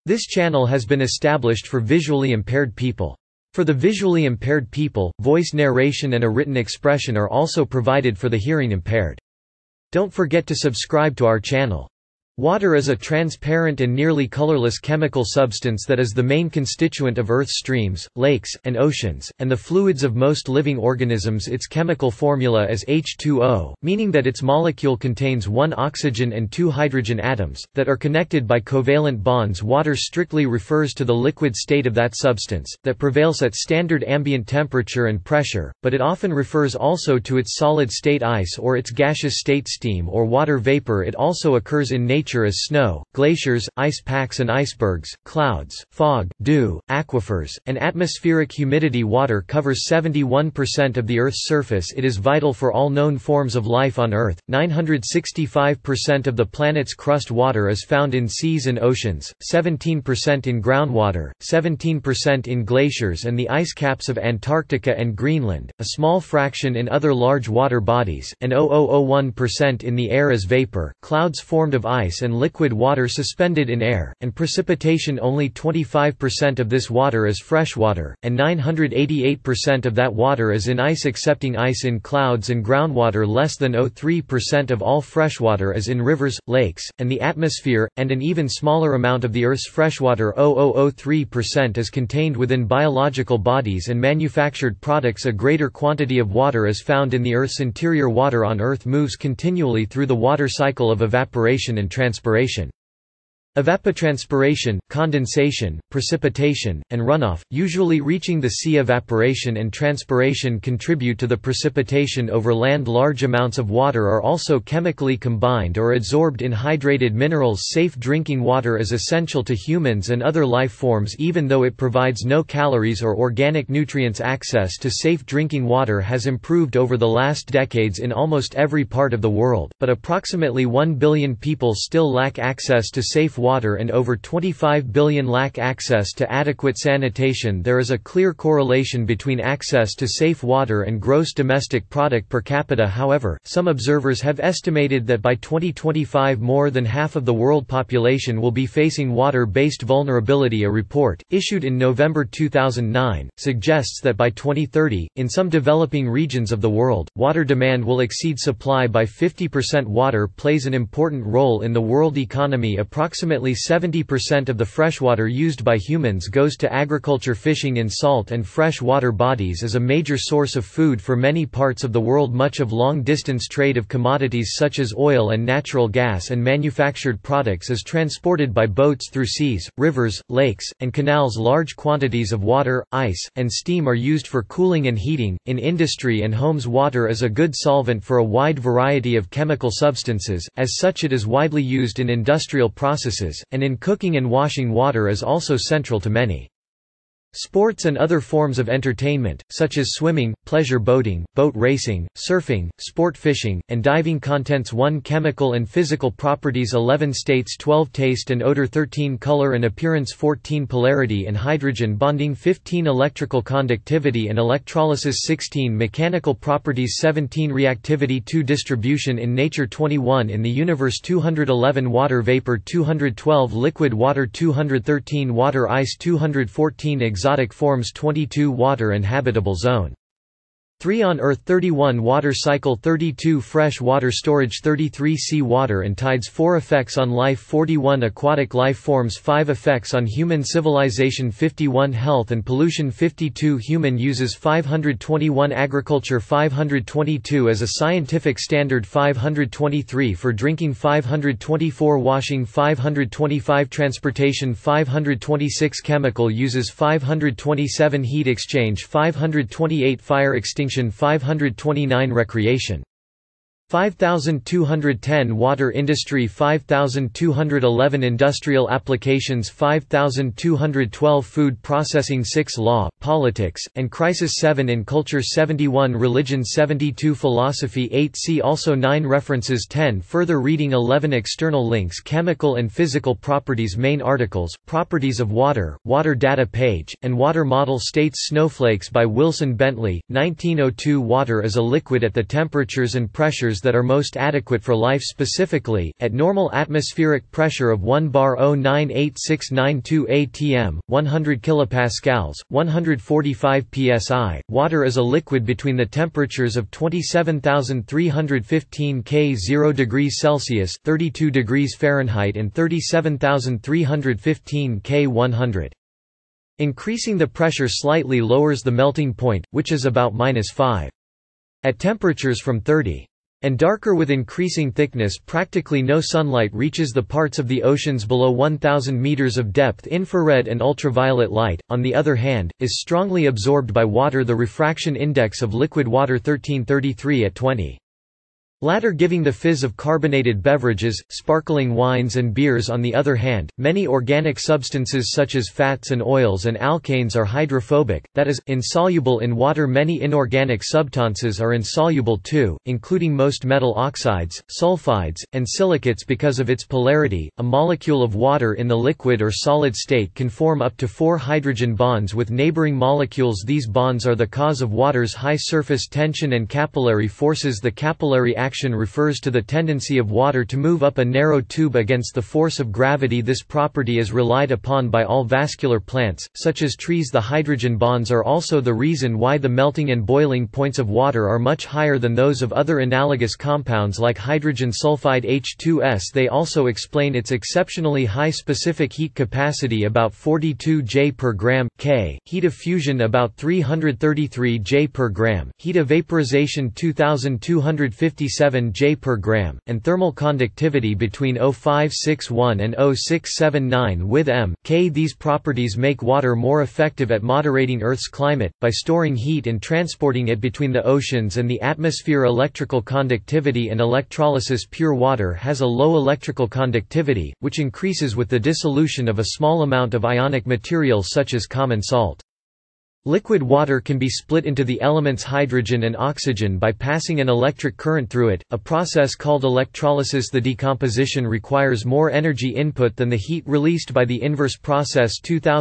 This channel has been established for visually impaired people. For the visually impaired people, voice narration and a written expression are also provided for the hearing impaired. Don't forget to subscribe to our channel. Water is a transparent and nearly colorless chemical substance that is the main constituent of Earth's streams, lakes, and oceans, and the fluids of most living organisms. Its chemical formula is H2O, meaning that its molecule contains 1 oxygen and 2 hydrogen atoms, that are connected by covalent bonds. Water strictly refers to the liquid state of that substance, that prevails at standard ambient temperature and pressure, but it often refers also to its solid state ice or its gaseous state steam or water vapor. It also occurs in nature as snow, glaciers, ice packs and icebergs, clouds, fog, dew, aquifers, and atmospheric humidity. Water covers 71% of the Earth's surface. It is vital for all known forms of life on Earth. 965% of the planet's crust water is found in seas and oceans, 17% in groundwater, 17% in glaciers and the ice caps of Antarctica and Greenland, a small fraction in other large water bodies, and 0.001% in the air as vapor, clouds formed of ice and liquid water suspended in air, and precipitation. Only 25% of this water is freshwater, and 988% of that water is in ice. Excepting ice in clouds and groundwater, less than 0.03% of all freshwater is in rivers, lakes, and the atmosphere, and an even smaller amount of the Earth's freshwater, 0.003%, is contained within biological bodies and manufactured products. A greater quantity of water is found in the Earth's interior. Water on Earth moves continually through the water cycle of evaporation and transpiration. Evapotranspiration, condensation, precipitation, and runoff, usually reaching the sea. Evaporation and transpiration contribute to the precipitation over land. Large amounts of water are also chemically combined or adsorbed in hydrated minerals. Safe drinking water is essential to humans and other life forms even though it provides no calories or organic nutrients. Access to safe drinking water has improved over the last decades in almost every part of the world, but approximately 1 billion people still lack access to safe water and over 25 billion lack access to adequate sanitation. There is a clear correlation between access to safe water and gross domestic product per capita. However, some observers have estimated that by 2025 more than half of the world population will be facing water-based vulnerability. A report, issued in November 2009, suggests that by 2030, in some developing regions of the world, water demand will exceed supply by 50%. Water plays an important role in the world economy. Approximately 70% of the freshwater used by humans goes to agriculture. Fishing in salt and fresh water bodies is a major source of food for many parts of the world. Much of long-distance trade of commodities such as oil and natural gas and manufactured products is transported by boats through seas, rivers, lakes, and canals. Large quantities of water, ice, and steam are used for cooling and heating. In industry and homes, water is a good solvent for a wide variety of chemical substances. As such, it is widely used in industrial processes, and in cooking and washing. Water is also central to many sports and other forms of entertainment, such as swimming, pleasure boating, boat racing, surfing, sport fishing, and diving. Contents: 1 Chemical and physical properties 11 States 12 Taste and odor 13 Color and appearance 14 Polarity and hydrogen bonding 15 Electrical conductivity and electrolysis 16 Mechanical properties 17 Reactivity 2 Distribution in nature 21 In the universe 211 Water vapor 212 Liquid water 213 Water ice 214 Exotic forms 22 Water and habitable zone 3 on Earth 31 Water cycle 32 Fresh water storage 33 Sea water and tides 4 Effects on life 41 Aquatic life forms 5 Effects on human civilization 51 Health and pollution 52 Human uses 521 Agriculture 522 As a scientific standard 523 For drinking 524 Washing 525 Transportation 526 Chemical uses 527 Heat exchange 528 Fire extinction 529 Recreation 5210 Water industry 5211 Industrial applications 5212 Food processing 6 Law, politics, and crisis 7 In culture 71 Religion 72 Philosophy 8 See also 9 References 10 Further reading 11 External links Chemical and physical properties Main articles, Properties of water, Water data page, and Water model states Snowflakes by Wilson Bentley, 1902 Water is a liquid at the temperatures and pressures pressures that are most adequate for life. Specifically, at normal atmospheric pressure of 1 bar 098692 atm, 100 kilopascals, 145 psi, water is a liquid between the temperatures of 27,315 K 0 degrees Celsius (32 degrees Fahrenheit) and 37,315 K 100. Increasing the pressure slightly lowers the melting point, which is about -5. At temperatures from 30 and darker with increasing thickness, practically no sunlight reaches the parts of the oceans below 1,000 meters of depth. Infrared and ultraviolet light, on the other hand, is strongly absorbed by water. The refraction index of liquid water 1333 at 20. Latter giving the fizz of carbonated beverages, sparkling wines and beers. On the other hand, many organic substances such as fats and oils and alkanes are hydrophobic, that is, insoluble in water. Many inorganic substances are insoluble too, including most metal oxides, sulfides, and silicates. Because of its polarity, a molecule of water in the liquid or solid state can form up to 4 hydrogen bonds with neighboring molecules. These bonds are the cause of water's high surface tension and capillary forces. The capillary action refers to the tendency of water to move up a narrow tube against the force of gravity. This property is relied upon by all vascular plants, such as trees. The hydrogen bonds are also the reason why the melting and boiling points of water are much higher than those of other analogous compounds like hydrogen sulfide H2S. They also explain its exceptionally high specific heat capacity, about 42 J per gram K, heat of fusion about 333 J per gram, heat of vaporization 2257 J per gram, and thermal conductivity between 0561 and 0679 with m. K. These properties make water more effective at moderating Earth's climate, by storing heat and transporting it between the oceans and the atmosphere. Electrical conductivity and electrolysis. Pure water has a low electrical conductivity, which increases with the dissolution of a small amount of ionic material such as common salt. Liquid water can be split into the elements hydrogen and oxygen by passing an electric current through it, a process called electrolysis. The decomposition requires more energy input than the heat released by the inverse process.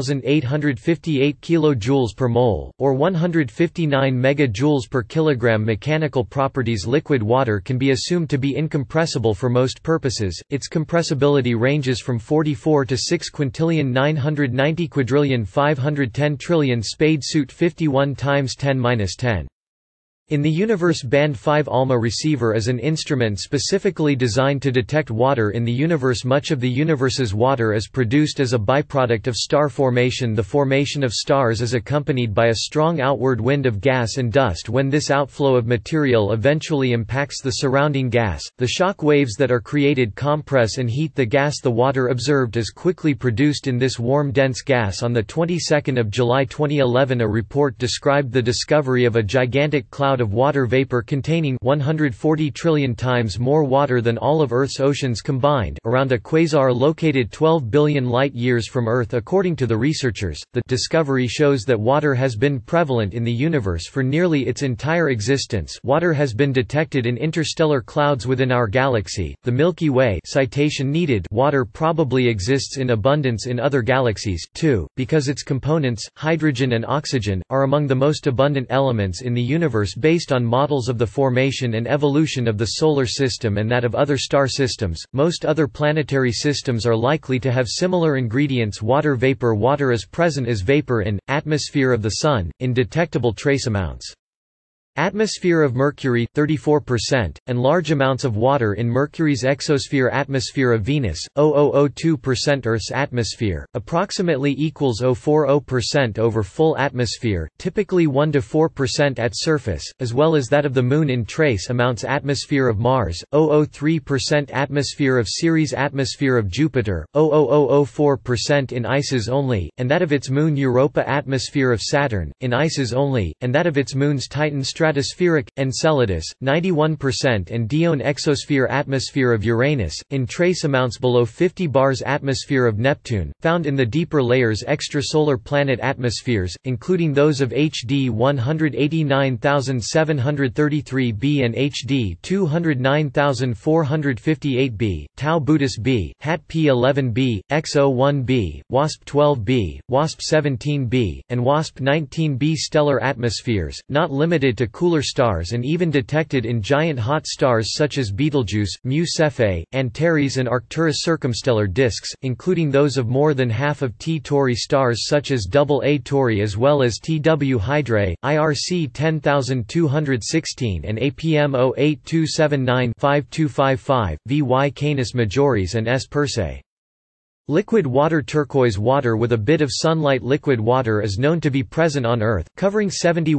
2858 kJ per mole, or 159 megajoules per kilogram. Mechanical properties. Liquid water can be assumed to be incompressible for most purposes. Its compressibility ranges from 44 to 6 quintillion 990 quadrillion 510 trillion. Spade suit 51 times 10^-10. In the universe. Band 5 ALMA receiver is an instrument specifically designed to detect water in the universe. Much of the universe's water is produced as a byproduct of star formation. The formation of stars is accompanied by a strong outward wind of gas and dust. When this outflow of material eventually impacts the surrounding gas, the shock waves that are created compress and heat the gas. The water observed is quickly produced in this warm dense gas. On the 22nd of July 2011, a report described the discovery of a gigantic cloud of water vapor containing 140 trillion times more water than all of Earth's oceans combined around a quasar located 12 billion light-years from Earth. According to the researchers, the discovery shows that water has been prevalent in the universe for nearly its entire existence. Water has been detected in interstellar clouds within our galaxy, the Milky Way. Citation needed. Water probably exists in abundance in other galaxies, too, because its components, hydrogen and oxygen, are among the most abundant elements in the universe. Based on models of the formation and evolution of the Solar System and that of other star systems, most other planetary systems are likely to have similar ingredients. Water vapor. Water is present as vapor in atmosphere of the Sun, in detectable trace amounts. Atmosphere of Mercury 34%, and large amounts of water in Mercury's exosphere. Atmosphere of Venus 0.002%. Earth's atmosphere approximately equals 0.40% over full atmosphere, typically 1 to 4% at surface, as well as that of the Moon in trace amounts. Atmosphere of Mars 0.03%. Atmosphere of Ceres. Atmosphere of Jupiter 0.0004% in ices only, and that of its moon Europa. Atmosphere of Saturn in ices only, and that of its moons Titan. Stratospheric, Enceladus, 91%, and Dione. Exosphere. Atmosphere of Uranus, in trace amounts below 50 bars. Atmosphere of Neptune, found in the deeper layers. Extrasolar planet atmospheres, including those of HD 189733 b and HD 209458 b, Tau Bootis b, HAT P11 b, XO1 b, WASP 12 b, WASP 17 b, and WASP 19 b. Stellar atmospheres, not limited to cooler stars and even detected in giant hot stars such as Betelgeuse, Mu Cephei, Antares and Arcturus. Circumstellar disks, including those of more than half of T Tauri stars such as AA Tauri as well as TW Hydrae, IRC 10216 and APM 08279-5255, VY Canis Majoris and S Persei. Liquid water. Turquoise water with a bit of sunlight. Liquid water is known to be present on Earth, covering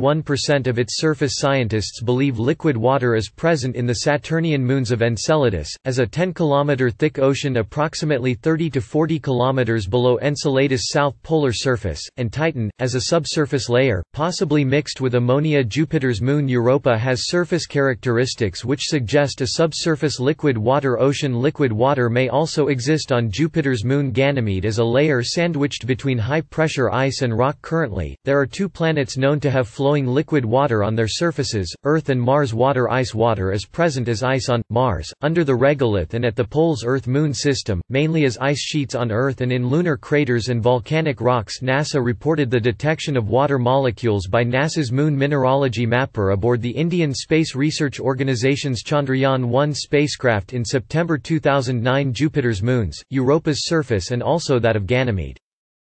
71% of its surface. Scientists believe liquid water is present in the Saturnian moons of Enceladus, as a 10-kilometer thick ocean approximately 30 to 40 kilometers below Enceladus' south polar surface, and Titan, as a subsurface layer, possibly mixed with ammonia. Jupiter's moon Europa has surface characteristics which suggest a subsurface liquid water ocean. Liquid water may also exist on Jupiter's moon Ganymede as a layer sandwiched between high-pressure ice and rock. Currently, there are two planets known to have flowing liquid water on their surfaces, Earth and Mars. Water. Ice. Water is present as ice on Mars, under the regolith and at the poles. Earth-Moon system, mainly as ice sheets on Earth and in lunar craters and volcanic rocks. NASA reported the detection of water molecules by NASA's Moon Mineralogy Mapper aboard the Indian Space Research Organisation's Chandrayaan-1 spacecraft in September 2009. Jupiter's moons, Europa's surface and also that of Ganymede.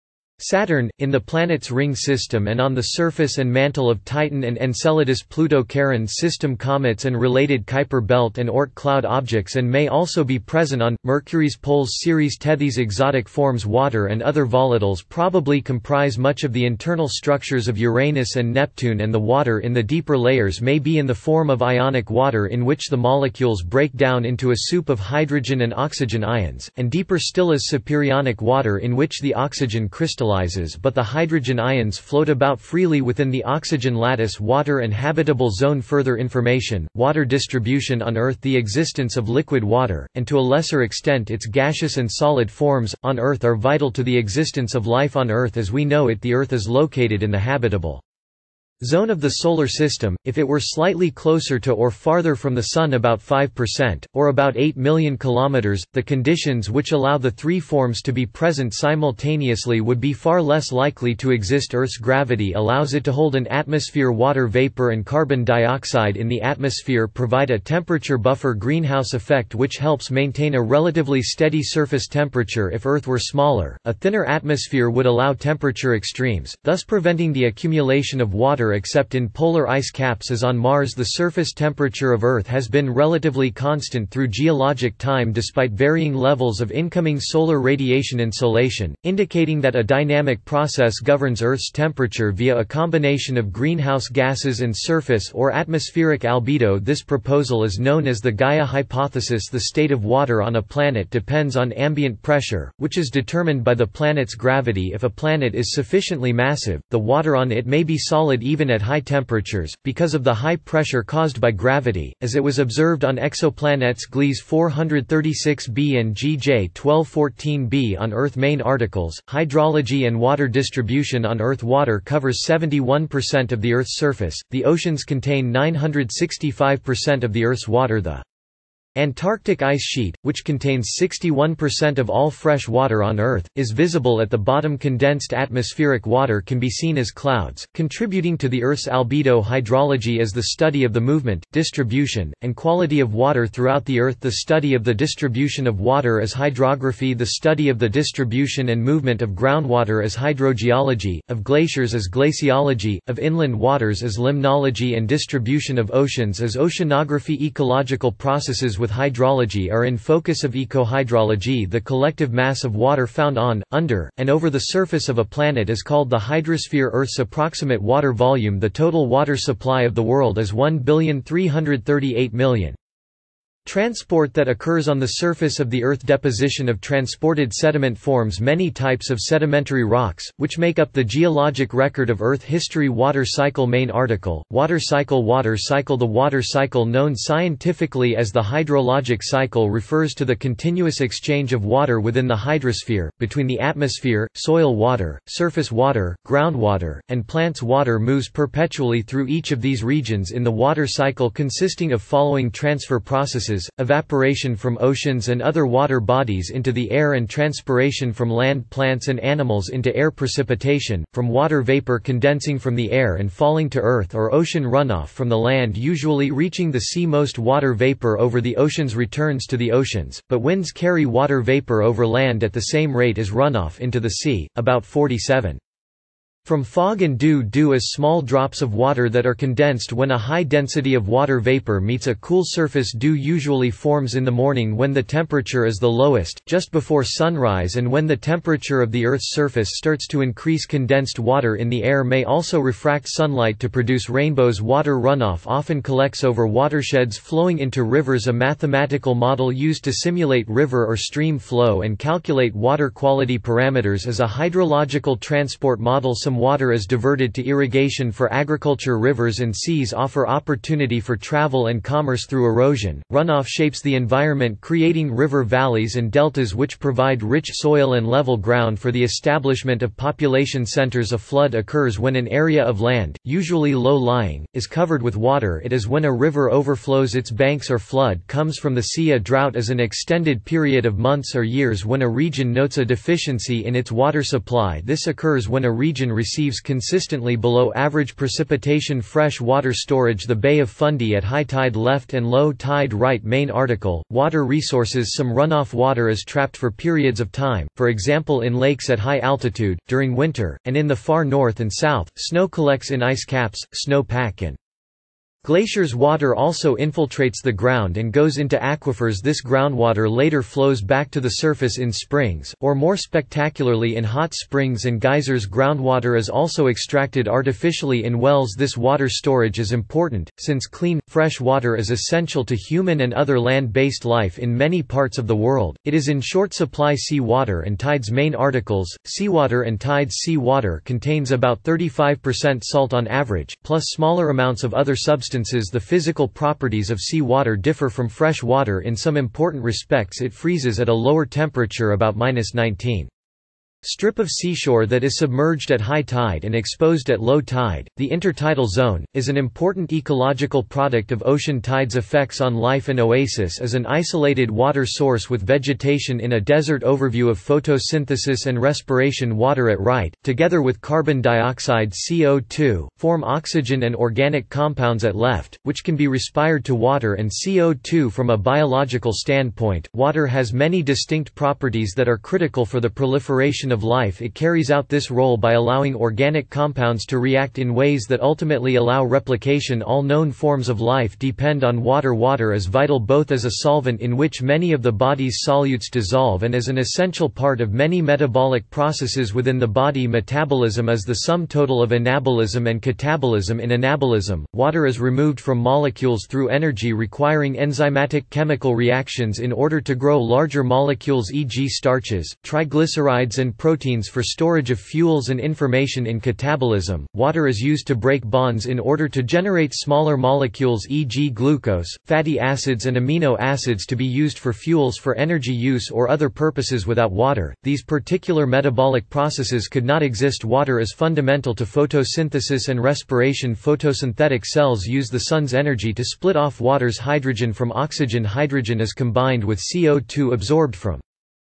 Saturn, in the planet's ring system and on the surface and mantle of Titan and Enceladus. Pluto. Charon system, comets and related Kuiper belt and Oort cloud objects, and may also be present on Mercury's poles. Ceres. Tethys. Exotic forms. Water and other volatiles probably comprise much of the internal structures of Uranus and Neptune, and the water in the deeper layers may be in the form of ionic water in which the molecules break down into a soup of hydrogen and oxygen ions, and deeper still is superionic water in which the oxygen crystallizes but the hydrogen ions float about freely within the oxygen lattice. Water and habitable zone. Further information, water distribution on Earth. The existence of liquid water, and to a lesser extent its gaseous and solid forms, on Earth are vital to the existence of life on Earth as we know it. The Earth is located in the habitable zone of the Solar System. If it were slightly closer to or farther from the Sun, about 5%, or about 8 million kilometers, the conditions which allow the three forms to be present simultaneously would be far less likely to exist. Earth's gravity allows it to hold an atmosphere. Water vapor and carbon dioxide in the atmosphere provide a temperature buffer. Greenhouse effect, which helps maintain a relatively steady surface temperature. If Earth were smaller, a thinner atmosphere would allow temperature extremes, thus preventing the accumulation of water except in polar ice caps. As on Mars, the surface temperature of Earth has been relatively constant through geologic time despite varying levels of incoming solar radiation insolation, indicating that a dynamic process governs Earth's temperature via a combination of greenhouse gases and surface or atmospheric albedo. This proposal is known as the Gaia hypothesis. The state of water on a planet depends on ambient pressure, which is determined by the planet's gravity. If a planet is sufficiently massive, the water on it may be solid even at high temperatures, because of the high pressure caused by gravity, as it was observed on exoplanets Gliese 436b and GJ 1214b. On Earth. Main articles, hydrology and water distribution on Earth. Water covers 71% of the Earth's surface, the oceans contain 965% of the Earth's water. The Antarctic ice sheet, which contains 61% of all fresh water on Earth, is visible at the bottom. Condensed atmospheric water can be seen as clouds, contributing to the Earth's albedo. Hydrology is the study of the movement, distribution, and quality of water throughout the Earth. The study of the distribution of water is hydrography. The study of the distribution and movement of groundwater is hydrogeology, of glaciers is glaciology, of inland waters is limnology, and distribution of oceans is oceanography. Ecological processes with hydrology are in focus of ecohydrology. The collective mass of water found on, under, and over the surface of a planet is called the hydrosphere. Earth's approximate water volume. The total water supply of the world is 1,338,000,000. Transport that occurs on the surface of the Earth. Deposition of transported sediment forms many types of sedimentary rocks, which make up the geologic record of Earth history. Water cycle. Main article, Water cycle. Water cycle. The water cycle, known scientifically as the hydrologic cycle, refers to the continuous exchange of water within the hydrosphere, between the atmosphere, soil water, surface water, groundwater, and plants. Water moves perpetually through each of these regions in the water cycle, consisting of following transfer processes. sources, evaporation from oceans and other water bodies into the air and transpiration from land plants and animals into air, precipitation, from water vapor condensing from the air and falling to earth, or ocean runoff from the land usually reaching the sea. Most water vapor over the oceans returns to the oceans, but winds carry water vapor over land at the same rate as runoff into the sea, about 47. From fog and dew. Dew is small drops of water that are condensed when a high density of water vapor meets a cool surface. Dew usually forms in the morning when the temperature is the lowest, just before sunrise, and when the temperature of the Earth's surface starts to increase. Condensed water in the air may also refract sunlight to produce rainbows. Water runoff often collects over watersheds flowing into rivers. A mathematical model used to simulate river or stream flow and calculate water quality parameters is a hydrological transport model. Some water is diverted to irrigation for agriculture. Rivers and seas offer opportunity for travel and commerce through erosion. Runoff shapes the environment, creating river valleys and deltas which provide rich soil and level ground for the establishment of population centers. A flood occurs when an area of land, usually low-lying, is covered with water. It is when a river overflows its banks or flood comes from the sea. A drought is an extended period of months or years when a region notes a deficiency in its water supply. This occurs when a region receives consistently below average precipitation. Fresh water storage. The Bay of Fundy at high tide left and low tide right. Main article, Water resources. Some runoff water is trapped for periods of time, for example in lakes at high altitude, during winter, and in the far north and south, snow collects in ice caps, snow pack and glaciers. Water also infiltrates the ground and goes into aquifers. This groundwater later flows back to the surface in springs, or more spectacularly in hot springs and geysers. Groundwater is also extracted artificially in wells. This water storage is important, since clean, fresh water is essential to human and other land-based life in many parts of the world. It is in short supply. Sea water and tides. Main articles, Seawater and tides. Sea water contains about 35% salt on average, plus smaller amounts of other substances. The physical properties of sea water differ from fresh water in some important respects. It freezes at a lower temperature, about -19. Strip of seashore that is submerged at high tide and exposed at low tide. The intertidal zone is an important ecological product of ocean tides. Effects on life. An oasis is an isolated water source with vegetation in a desert. Overview of photosynthesis and respiration. Water at right, together with carbon dioxide (CO2), form oxygen and organic compounds at left, which can be respired to water and CO2. From a biological standpoint, water has many distinct properties that are critical for the proliferation of life. It carries out this role by allowing organic compounds to react in ways that ultimately allow replication. All known forms of life depend on water. Water is vital both as a solvent in which many of the body's solutes dissolve and as an essential part of many metabolic processes within the body. Metabolism is the sum total of anabolism and catabolism. In anabolism, water is removed from molecules through energy requiring enzymatic chemical reactions in order to grow larger molecules, e.g. starches, triglycerides and proteins for storage of fuels and information. In catabolism, water is used to break bonds in order to generate smaller molecules, e.g. glucose, fatty acids and amino acids, to be used for fuels for energy use or other purposes. Without water, these particular metabolic processes could not exist. Water is fundamental to photosynthesis and respiration. Photosynthetic cells use the sun's energy to split off water's hydrogen from oxygen. Hydrogen is combined with CO2 absorbed from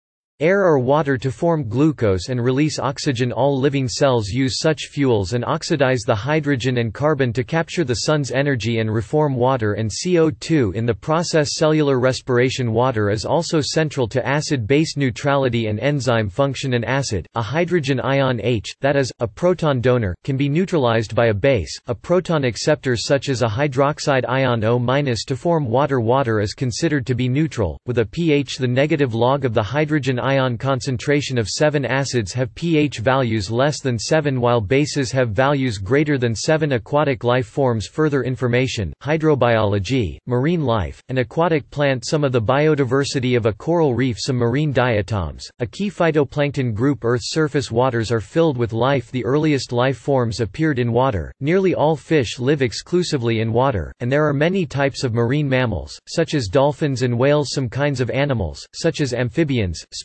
air or water to form glucose and release oxygen. All living cells use such fuels and oxidize the hydrogen and carbon to capture the sun's energy and reform water and CO2 in the process. Cellular respiration. Water is also central to acid-base neutrality and enzyme function. An acid, a hydrogen ion H, that is, a proton donor, can be neutralized by a base, a proton acceptor such as a hydroxide ion O- to form water. Water is considered to be neutral, with a pH the negative log of the hydrogen ion concentration of 7. Acids have pH values less than 7 while bases have values greater than 7. Aquatic life forms. Further information, hydrobiology, marine life, and aquatic plant. Some of the biodiversity of a coral reef. Some marine diatoms, a key phytoplankton group. Earth's surface waters are filled with life. The earliest life forms appeared in water. Nearly all fish live exclusively in water, and there are many types of marine mammals, such as dolphins and whales. Some kinds of animals, such as amphibians,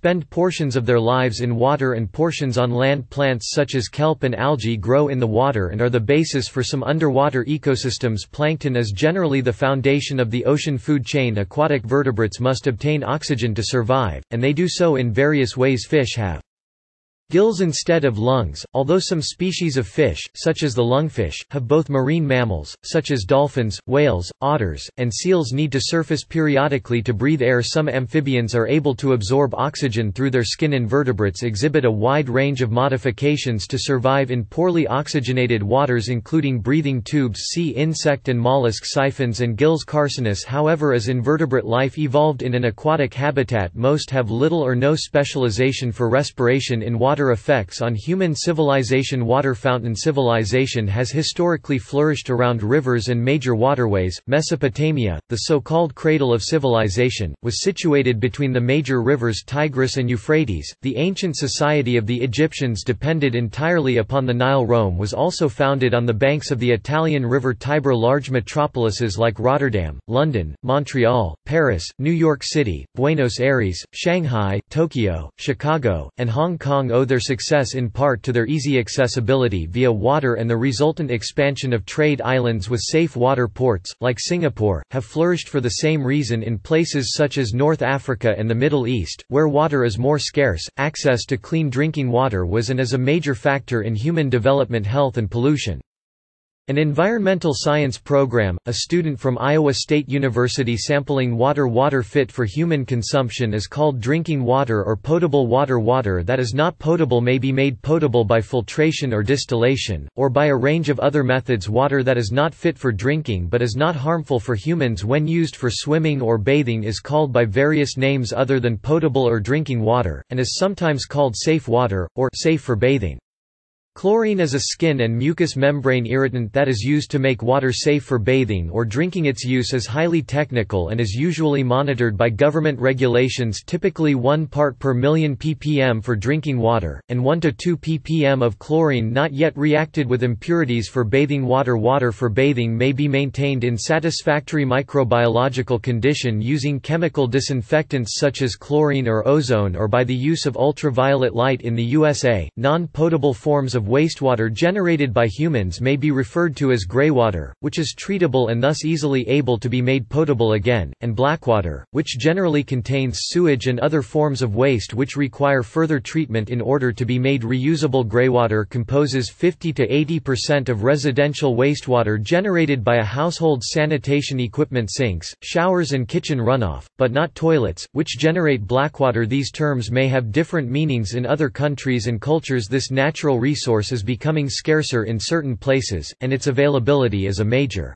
spend portions of their lives in water and portions on land. Plants such as kelp and algae grow in the water and are the basis for some underwater ecosystems. Plankton is generally the foundation of the ocean food chain. Aquatic vertebrates must obtain oxygen to survive, and they do so in various ways. Fish have gills instead of lungs, although some species of fish, such as the lungfish, have both. Marine mammals, such as dolphins, whales, otters, and seals need to surface periodically to breathe air. Some amphibians are able to absorb oxygen through their skin. Invertebrates exhibit a wide range of modifications to survive in poorly oxygenated waters, including breathing tubes. See insect and mollusk siphons and gills. Carcinus, however, as invertebrate life evolved in an aquatic habitat. Most have little or no specialization for respiration in water. Effects on human civilization. Water fountain civilization has historically flourished around rivers and major waterways. Mesopotamia, the so-called cradle of civilization, was situated between the major rivers Tigris and Euphrates. The ancient society of the Egyptians depended entirely upon the Nile. Rome was also founded on the banks of the Italian river Tiber. Large metropolises like Rotterdam, London, Montreal, Paris, New York City, Buenos Aires, Shanghai, Tokyo, Chicago, and Hong Kong owe their success in part to their easy accessibility via water and the resultant expansion of trade. Islands with safe water ports, like Singapore, have flourished for the same reason. In places such as North Africa and the Middle East, where water is more scarce, access to clean drinking water was and is a major factor in human development. Health and pollution. An environmental science program, a student from Iowa State University sampling water fit for human consumption is called drinking water or potable water. Water that is not potable may be made potable by filtration or distillation, or by a range of other methods. Water that is not fit for drinking but is not harmful for humans when used for swimming or bathing is called by various names other than potable or drinking water, and is sometimes called safe water, or safe for bathing. Chlorine is a skin and mucous membrane irritant that is used to make water safe for bathing or drinking. Its use is highly technical and is usually monitored by government regulations. Typically 1 part per million ppm for drinking water, and 1 to 2 ppm of chlorine not yet reacted with impurities for bathing water. Water for bathing may be maintained in satisfactory microbiological condition using chemical disinfectants such as chlorine or ozone, or by the use of ultraviolet light. In the USA, non-potable forms of wastewater generated by humans may be referred to as greywater, which is treatable and thus easily able to be made potable again, and blackwater, which generally contains sewage and other forms of waste which require further treatment in order to be made reusable. Greywater composes 50 to 80% of residential wastewater generated by a household's sanitation equipment, sinks, showers and kitchen runoff, but not toilets, which generate blackwater. These terms may have different meanings in other countries and cultures. This natural resource is becoming scarcer in certain places, and its availability is a major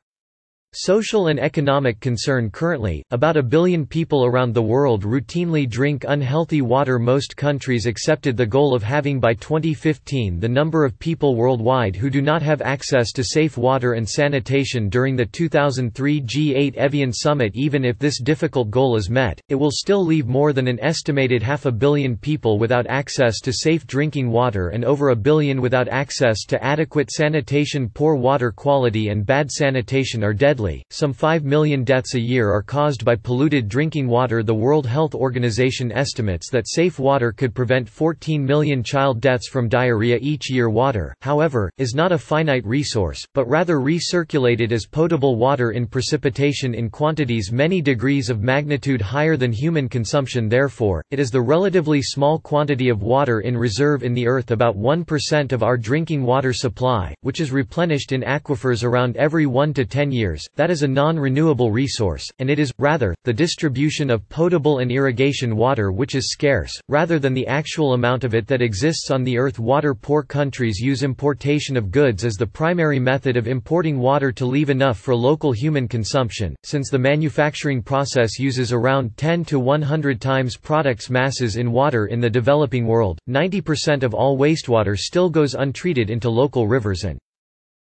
social and economic concern. Currently, about 1 billion people around the world routinely drink unhealthy water. Most countries accepted the goal of having by 2015 the number of people worldwide who do not have access to safe water and sanitation. During the 2003 G8 Evian Summit, even if this difficult goal is met, it will still leave more than an estimated 500 million people without access to safe drinking water and over 1 billion without access to adequate sanitation. Poor water quality and bad sanitation are deadly. Some 5 million deaths a year are caused by polluted drinking water. The World Health Organization estimates that safe water could prevent 14 million child deaths from diarrhea each year. Water, however, is not a finite resource, but rather recirculated as potable water in precipitation in quantities many degrees of magnitude higher than human consumption. Therefore, it is the relatively small quantity of water in reserve in the earth, about 1% of our drinking water supply, which is replenished in aquifers around every 1 to 10 years, that is a non-renewable resource, and it is, rather, the distribution of potable and irrigation water which is scarce, rather than the actual amount of it that exists on the earth. Water-poor countries use importation of goods as the primary method of importing water to leave enough for local human consumption, since the manufacturing process uses around 10 to 100 times products masses in water. In the developing world, 90% of all wastewater still goes untreated into local rivers and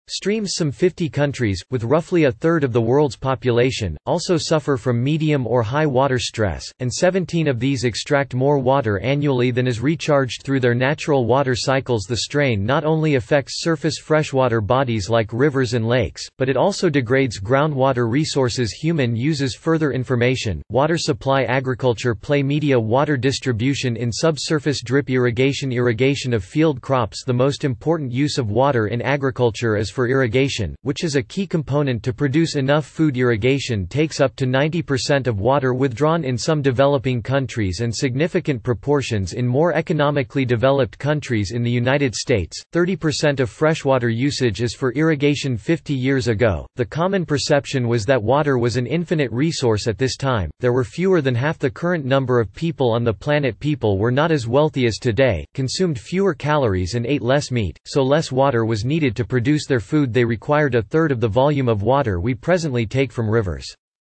Streams. Some 50 countries, with roughly a third of the world's population, also suffer from medium or high water stress, and 17 of these extract more water annually than is recharged through their natural water cycles. The strain not only affects surface freshwater bodies like rivers and lakes, but it also degrades groundwater resources. Human uses. Further information: water supply, agriculture, play media, water distribution in subsurface, drip irrigation, irrigation of field crops. The most important use of water in agriculture is for irrigation, which is a key component to produce enough food. Irrigation takes up to 90% of water withdrawn in some developing countries and significant proportions in more economically developed countries. In the United States, 30% of freshwater usage is for irrigation. 50 years ago, the common perception was that water was an infinite resource. At this time, there were fewer than half the current number of people on the planet. People were not as wealthy as today, consumed fewer calories and ate less meat, so less water was needed to produce their food. They required a third of the volume of water we presently take from rivers.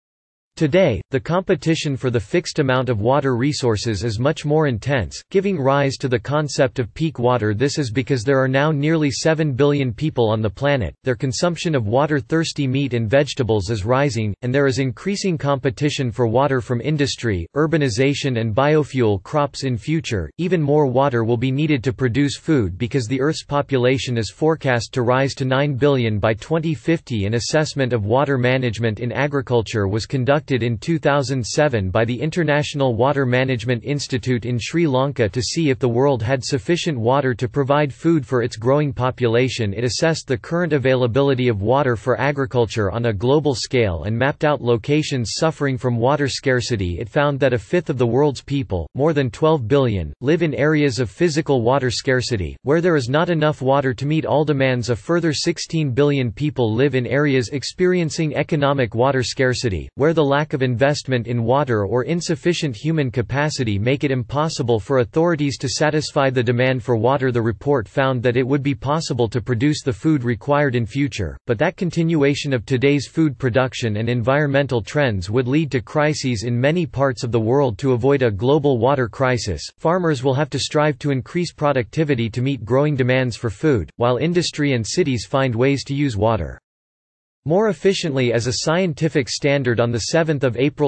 Today, the competition for the fixed amount of water resources is much more intense, giving rise to the concept of peak water. This is because there are now nearly 7 billion people on the planet, their consumption of water-thirsty meat and vegetables is rising, and there is increasing competition for water from industry, urbanization and biofuel crops. In future, even more water will be needed to produce food because the Earth's population is forecast to rise to 9 billion by 2050. An assessment of water management in agriculture was conducted in 2007 by the International Water Management Institute in Sri Lanka to see if the world had sufficient water to provide food for its growing population. It assessed the current availability of water for agriculture on a global scale and mapped out locations suffering from water scarcity. It found that a fifth of the world's people, more than 12 billion, live in areas of physical water scarcity, where there is not enough water to meet all demands. A further 16 billion people live in areas experiencing economic water scarcity, where the lack of investment in water or insufficient human capacity make it impossible for authorities to satisfy the demand for water. The report found that it would be possible to produce the food required in future, but that continuation of today's food production and environmental trends would lead to crises in many parts of the world. To avoid a global water crisis, farmers will have to strive to increase productivity to meet growing demands for food, while industry and cities find ways to use water more efficiently. As a scientific standard, on 7 April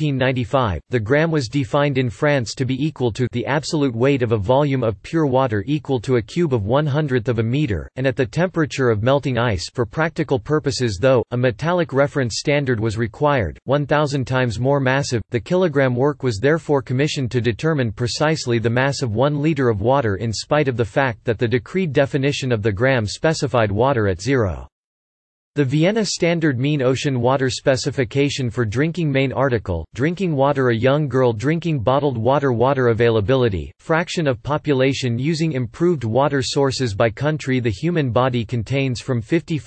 1795, the gram was defined in France to be equal to the absolute weight of a volume of pure water equal to a cube of 1/100th of a meter, and at the temperature of melting ice. For practical purposes, though, a metallic reference standard was required, 1,000 times more massive. The kilogram work was therefore commissioned to determine precisely the mass of 1 liter of water, in spite of the fact that the decreed definition of the gram specified water at 0. The Vienna Standard Mean Ocean Water Specification for Drinking. Main article, Drinking Water. A young girl drinking bottled water. Water availability, fraction of population using improved water sources by country. The human body contains from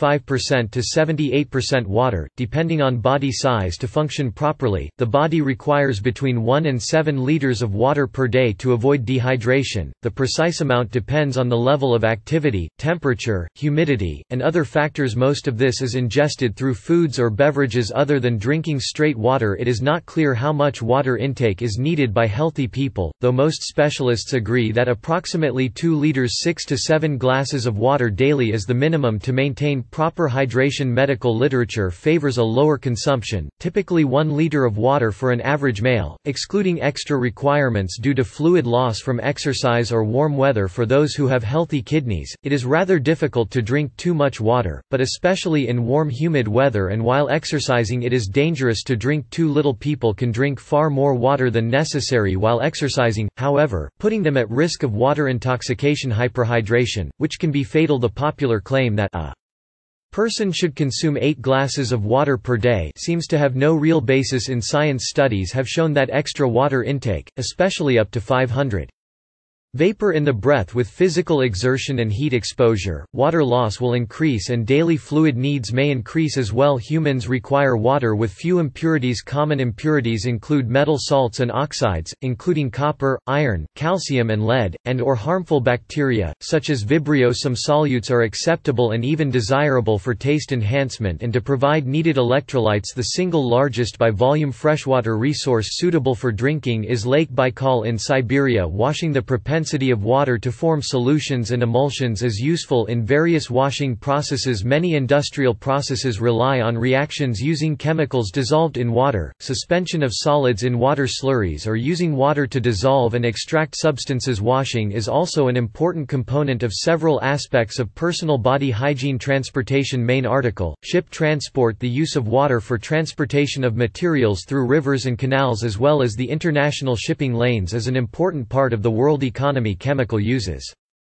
55% to 78% water, depending on body size. To function properly, the body requires between 1 and 7 liters of water per day to avoid dehydration. The precise amount depends on the level of activity, temperature, humidity, and other factors. Most of this is ingested through foods or beverages other than drinking straight water. It is not clear how much water intake is needed by healthy people, though most specialists agree that approximately 2 liters 6 to 7 glasses of water daily is the minimum to maintain proper hydration. Medical literature favors a lower consumption, typically 1 liter of water for an average male, excluding extra requirements due to fluid loss from exercise or warm weather. For those who have healthy kidneys, it is rather difficult to drink too much water, but especially in warm humid weather and while exercising it is dangerous to drink too little. People can drink far more water than necessary while exercising, however, putting them at risk of water intoxication. Hyperhydration, which can be fatal. The popular claim that a person should consume 8 glasses of water per day seems to have no real basis in science. Studies have shown that extra water intake, especially up to 500 vapor in the breath with physical exertion and heat exposure, water loss will increase and daily fluid needs may increase as well. Humans require water with few impurities. Common impurities include metal salts and oxides, including copper, iron, calcium and lead, and or harmful bacteria, such as Vibrio. Some solutes are acceptable and even desirable for taste enhancement and to provide needed electrolytes. The single largest by volume freshwater resource suitable for drinking is Lake Baikal in Siberia. Washing the propensity propensity of water to form solutions and emulsions is useful in various washing processes. Many industrial processes rely on reactions using chemicals dissolved in water, suspension of solids in water slurries, or using water to dissolve and extract substances. Washing is also an important component of several aspects of personal body hygiene. Transportation. Main article: Ship transport. The use of water for transportation of materials through rivers and canals as well as the international shipping lanes is an important part of the world economy. Chemical uses.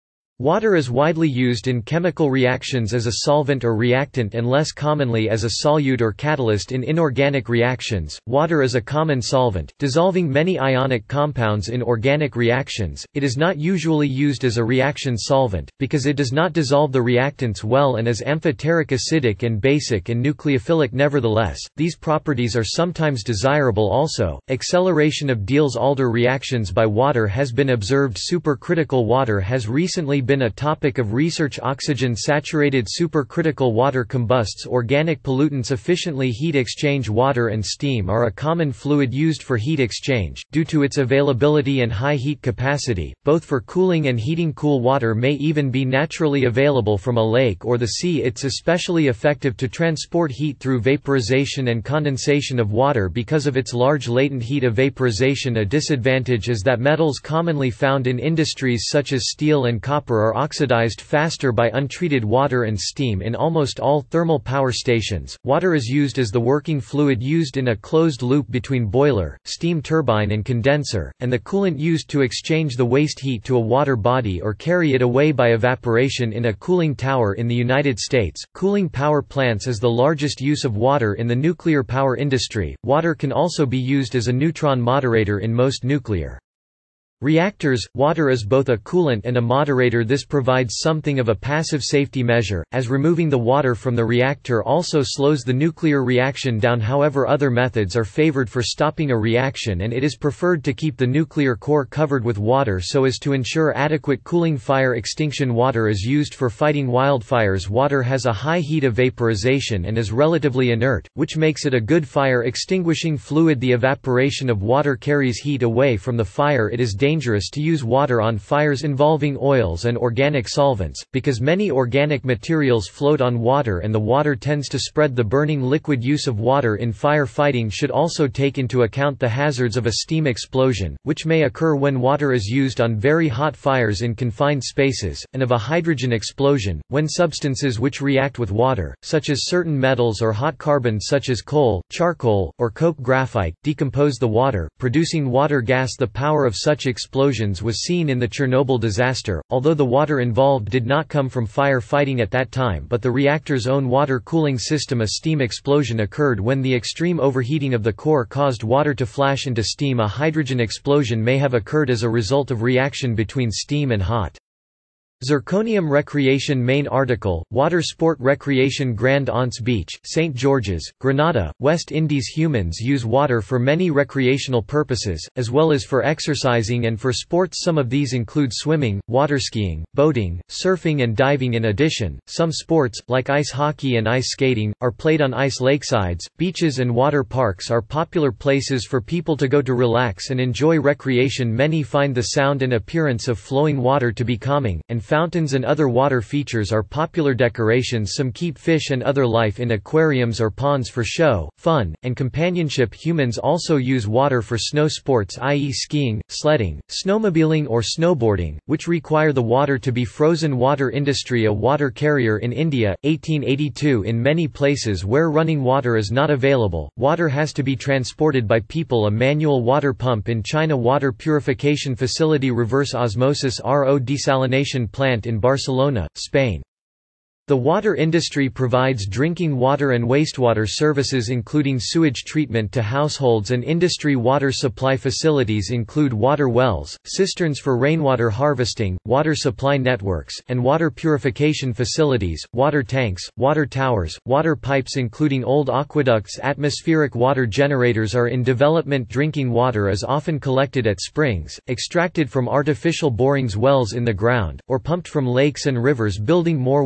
Water is widely used in chemical reactions as a solvent or reactant and less commonly as a solute or catalyst in inorganic reactions. Water is a common solvent, dissolving many ionic compounds in organic reactions. It is not usually used as a reaction solvent, because it does not dissolve the reactants well and is amphoteric, acidic and basic and nucleophilic. Nevertheless, these properties are sometimes desirable also. Acceleration of Diels-Alder reactions by water has been observed. Supercritical water has recently been a topic of research. Oxygen-saturated supercritical water combusts organic pollutants efficiently. Heat exchange. Water and steam are a common fluid used for heat exchange, due to its availability and high heat capacity, both for cooling and heating. Cool water may even be naturally available from a lake or the sea. It's especially effective to transport heat through vaporization and condensation of water because of its large latent heat of vaporization. A disadvantage is that metals commonly found in industries such as steel and copper are oxidized faster by untreated water and steam. In almost all thermal power stations, water is used as the working fluid used in a closed loop between boiler, steam turbine and condenser, and the coolant used to exchange the waste heat to a water body or carry it away by evaporation in a cooling tower. In the United States, cooling power plants is the largest use of water in the nuclear power industry. Water can also be used as a neutron moderator in most nuclear reactors. Water is both a coolant and a moderator. This provides something of a passive safety measure, as removing the water from the reactor also slows the nuclear reaction down. However, other methods are favored for stopping a reaction, and it is preferred to keep the nuclear core covered with water so as to ensure adequate cooling. Fire extinction. Water is used for fighting wildfires. Water has a high heat of vaporization and is relatively inert, which makes it a good fire extinguishing fluid. The evaporation of water carries heat away from the fire. It is dangerous to use water on fires involving oils and organic solvents, because many organic materials float on water and the water tends to spread the burning liquid. Use of water in fire fighting should also take into account the hazards of a steam explosion, which may occur when water is used on very hot fires in confined spaces, and of a hydrogen explosion, when substances which react with water, such as certain metals or hot carbons such as coal, charcoal, or coke graphite, decompose the water, producing water gas. The power of such explosions was seen in the Chernobyl disaster, although the water involved did not come from fire fighting at that time but the reactor's own water cooling system. A steam explosion occurred when the extreme overheating of the core caused water to flash into steam. A hydrogen explosion may have occurred as a result of reaction between steam and hot zirconium. Recreation. Main article: Water sport recreation. Grand Anse Beach, St. George's, Grenada, West Indies. Humans use water for many recreational purposes, as well as for exercising and for sports. Some of these include swimming, waterskiing, boating, surfing and diving. In addition, some sports, like ice hockey and ice skating, are played on ice. Lakesides, beaches and water parks are popular places for people to go to relax and enjoy recreation. Many find the sound and appearance of flowing water to be calming, and fountains and other water features are popular decorations. Some keep fish and other life in aquariums or ponds for show, fun, and companionship. Humans also use water for snow sports, i.e. skiing, sledding, snowmobiling or snowboarding, which require the water to be frozen. Water industry. A water carrier. In India, 1882. In many places where running water is not available, water has to be transported by people. A manual water pump. In China, water purification facility. Reverse osmosis RO desalination plant in Barcelona, Spain. The water industry provides drinking water and wastewater services including sewage treatment to households and industry. Water supply facilities include water wells, cisterns for rainwater harvesting, water supply networks, and water purification facilities, water tanks, water towers, water pipes including old aqueducts. Atmospheric water generators are in development. Drinking water is often collected at springs, extracted from artificial borings, wells in the ground, or pumped from lakes and rivers. Building more wells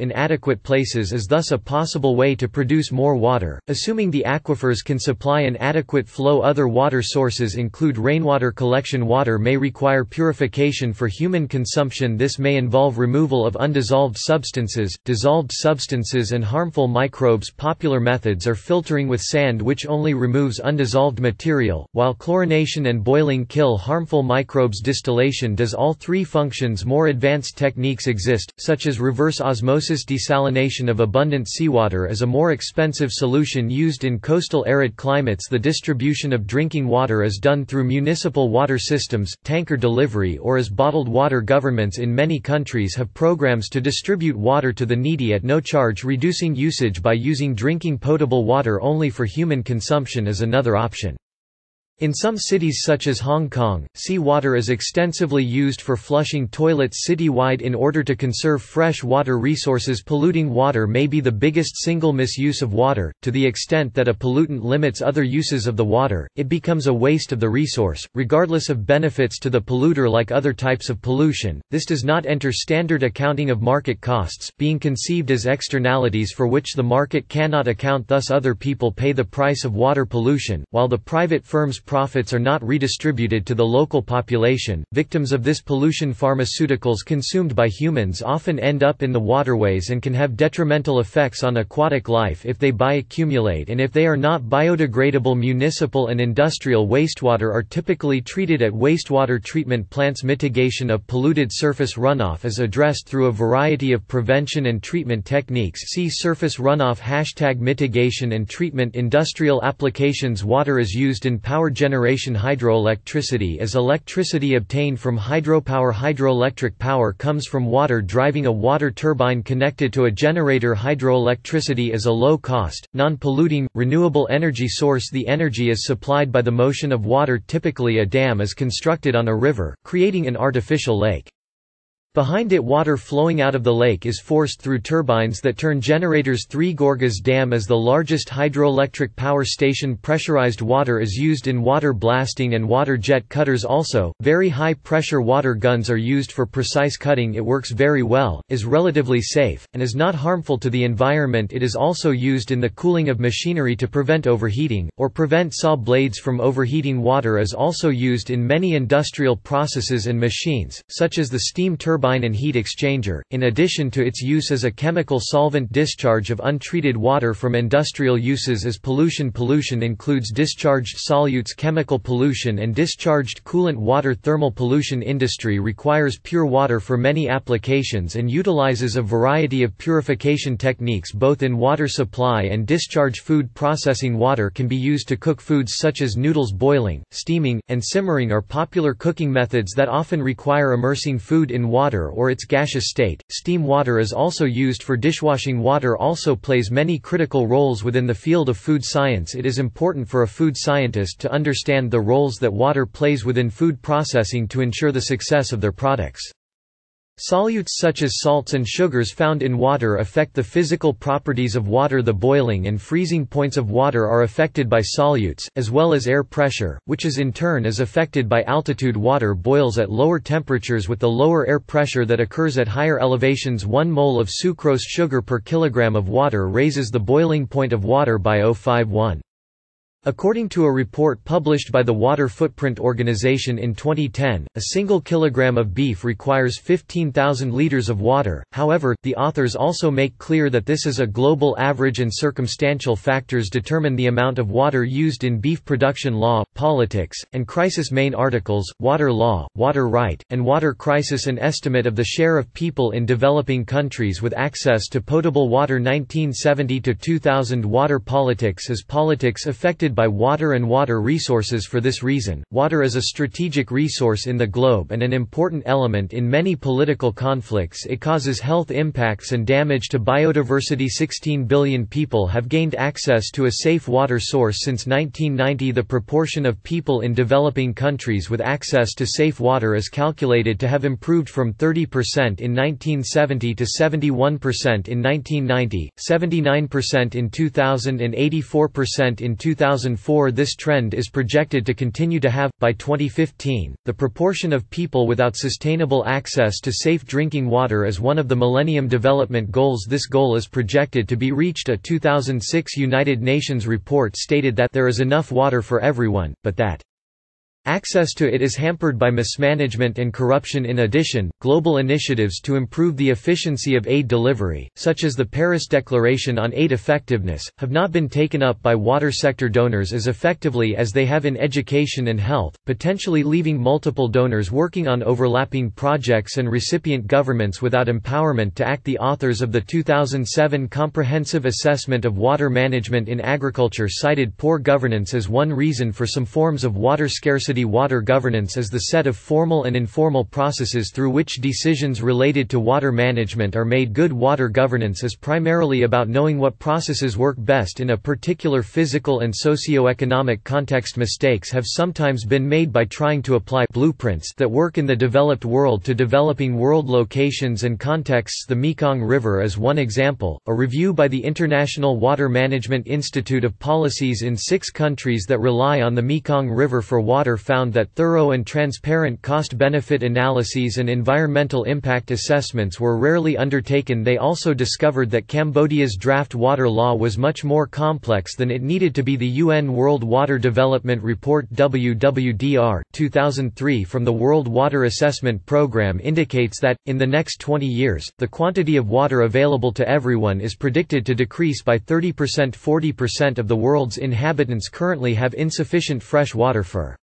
inadequate places is thus a possible way to produce more water, assuming the aquifers can supply an adequate flow. Other water sources include rainwater collection. Water may require purification for human consumption. This may involve removal of undissolved substances, dissolved substances and harmful microbes. Popular methods are filtering with sand, which only removes undissolved material, while chlorination and boiling kill harmful microbes. Distillation does all three functions. More advanced techniques exist, such as reverse osmosis. Desalination of abundant seawater is a more expensive solution used in coastal arid climates. The distribution of drinking water is done through municipal water systems, tanker delivery, or as bottled water. Governments in many countries have programs to distribute water to the needy at no charge. Reducing usage by using drinking potable water only for human consumption is another option. In some cities such as Hong Kong, sea-water is extensively used for flushing toilets citywide in order to conserve fresh water resources. Polluting water may be the biggest single misuse of water. To the extent that a pollutant limits other uses of the water, it becomes a waste of the resource, regardless of benefits to the polluter. Like other types of pollution, this does not enter standard accounting of market costs, being conceived as externalities for which the market cannot account. Thus other people pay the price of water pollution, while the private firms' profits are not redistributed to the local population. Victims of this pollution. Pharmaceuticals consumed by humans often end up in the waterways and can have detrimental effects on aquatic life if they bioaccumulate and if they are not biodegradable. Municipal and industrial wastewater are typically treated at wastewater treatment plants. Mitigation of polluted surface runoff is addressed through a variety of prevention and treatment techniques. See surface runoff #mitigation and treatment. Industrial applications. Water is used in power generation. Hydroelectricity is electricity obtained from hydropower. Hydroelectric power comes from water driving a water turbine connected to a generator. Hydroelectricity is a low-cost, non-polluting, renewable energy source. The energy is supplied by the motion of water. Typically a dam is constructed on a river, creating an artificial lake. Behind it, water flowing out of the lake is forced through turbines that turn generators. Three Gorges Dam is the largest hydroelectric power station. Pressurized water is used in water blasting and water jet cutters. Also, very high pressure water guns are used for precise cutting. It works very well, is relatively safe, and is not harmful to the environment. It is also used in the cooling of machinery to prevent overheating, or prevent saw blades from overheating. Water is also used in many industrial processes and machines, such as the steam turbine and heat exchanger, in addition to its use as a chemical solvent. Discharge of untreated water from industrial uses is pollution. Pollution includes discharged solutes, chemical pollution, and discharged coolant water. Thermal pollution. Industry requires pure water for many applications and utilizes a variety of purification techniques both in water supply and discharge. Food processing. Water can be used to cook foods such as noodles. Boiling, steaming, and simmering are popular cooking methods that often require immersing food in water or its gaseous state. Steam water is also used for dishwashing. Water also plays many critical roles within the field of food science. It is important for a food scientist to understand the roles that water plays within food processing to ensure the success of their products. Solutes such as salts and sugars found in water affect the physical properties of water. The boiling and freezing points of water are affected by solutes, as well as air pressure, which is in turn affected by altitude. Water boils at lower temperatures with the lower air pressure that occurs at higher elevations. 1 mole of sucrose sugar per kilogram of water raises the boiling point of water by 0.51. According to a report published by the Water Footprint Organization in 2010, a single kilogram of beef requires 15,000 liters of water. However, the authors also make clear that this is a global average and circumstantial factors determine the amount of water used in beef production. Law, Politics, and Crisis. Main articles: Water Law, Water Right, and Water Crisis. An estimate of the share of people in developing countries with access to potable water. 1970 to 2000. Water politics is politics affected by water and water resources. For this reason, water is a strategic resource in the globe and an important element in many political conflicts. It causes health impacts and damage to biodiversity. 16 billion people have gained access to a safe water source since 1990. The proportion of people in developing countries with access to safe water is calculated to have improved from 30% in 1970 to 71% in 1990, 79% in 2000 and 84% in 2000. 2004. This trend is projected to continue to have, by 2015, the proportion of people without sustainable access to safe drinking water as one of the Millennium Development Goals. This goal is projected to be reached. A 2006 United Nations report stated that there is enough water for everyone, but that access to it is hampered by mismanagement and corruption. In addition, global initiatives to improve the efficiency of aid delivery, such as the Paris Declaration on Aid Effectiveness, have not been taken up by water sector donors as effectively as they have in education and health, potentially leaving multiple donors working on overlapping projects and recipient governments without empowerment to act. The authors of the 2007 Comprehensive Assessment of Water Management in Agriculture cited poor governance as one reason for some forms of water scarcity. Water governance is the set of formal and informal processes through which decisions related to water management are made. Good water governance is primarily about knowing what processes work best in a particular physical and socio-economic context. Mistakes have sometimes been made by trying to apply blueprints that work in the developed world to developing world locations and contexts. The Mekong River is one example. A review by the International Water Management Institute of policies in 6 countries that rely on the Mekong River for water found that thorough and transparent cost-benefit analyses and environmental impact assessments were rarely undertaken. They also discovered that Cambodia's draft water law was much more complex than it needed to be. The UN World Water Development Report WWDR 2003 from the World Water Assessment Programme indicates that, in the next 20 years, the quantity of water available to everyone is predicted to decrease by 30%. 40% of the world's inhabitants currently have insufficient fresh water for